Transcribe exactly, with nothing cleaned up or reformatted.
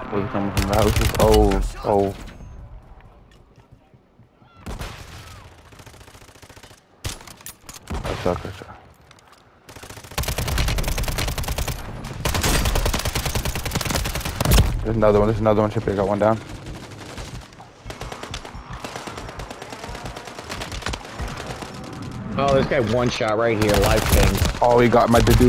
Was coming from the houses. Oh, oh. I suck, I suck. There's another one, there's another one. Chippy, I got one down. Oh, this guy one shot right here, live ping. Oh, he got my dude.